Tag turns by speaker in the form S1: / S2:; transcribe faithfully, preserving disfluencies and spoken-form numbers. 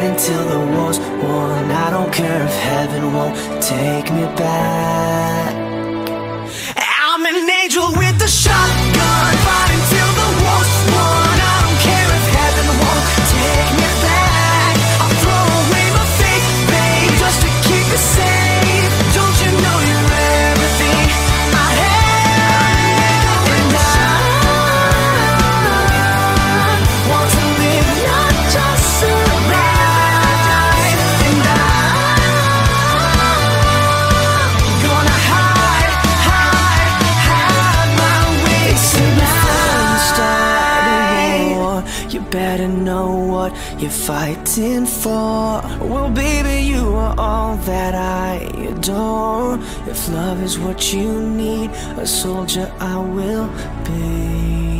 S1: fight until the war's won. I don't care if heaven won't take me back. I'm an angel with a shotgun, fight until the war's won. I don't care if heaven won't take me back. I'll throw away my faith, babe, just to keep it safe. Don't you know you're everything I have? And I want to live, not just survive. And I'm gonna hide, hide, hide my way tonight. Start a war, you better know what you're fighting for. Well, baby, you are all that I adore. If love is what you need, a soldier I will be.